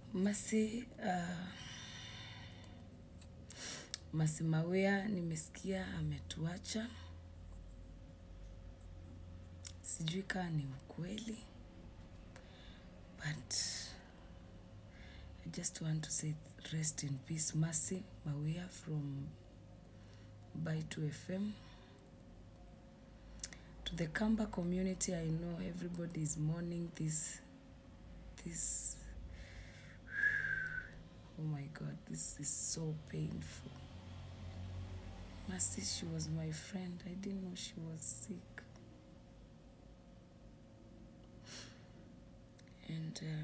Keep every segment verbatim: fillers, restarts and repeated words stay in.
Mercy, uh, Mercy Mawia nimesikia ametuacha. Sijui kama ni ukweli. But I just want to say rest in peace, Mercy Mawia from Baitu F M. To the Kamba community, I know everybody is mourning this, this, oh my God, this is so painful. Mercy, she was my friend. I didn't know she was sick. And um,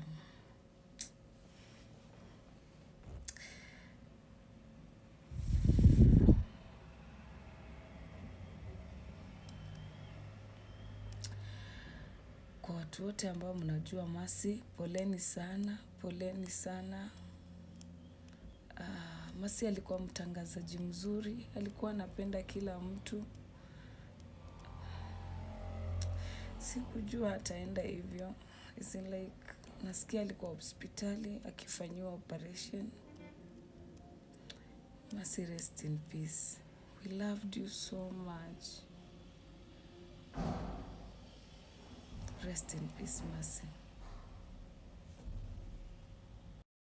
kwa watu wote ambao mnajua Mercy, poleni sana, poleni sana. Uh, Mercy alikuwa mtangazaji mzuri, alikuwa anapenda kila mtu. Sikujua ataenda hivyo. It's like nasikia alikuwa hospitali akifanyiwa operation. Mercy, rest in peace. We loved you so much. Rest in peace, Mercy.